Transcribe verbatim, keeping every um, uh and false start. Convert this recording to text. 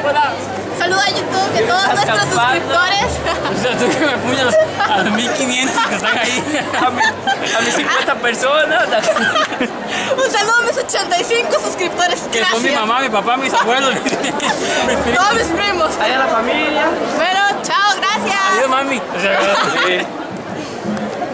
Hola. Saluda a YouTube y a todos nuestros suscriptores. O sea, tú que me puñas a los mil quinientos que están ahí. A, mi, a mis cincuenta personas. Un saludo a mis ochenta y cinco suscriptores. Que gracias. son mi mamá, mi papá, mis abuelos. Mis Todos mis primos. Allá la familia. Bueno, chao, gracias. Adiós, mami. O sea,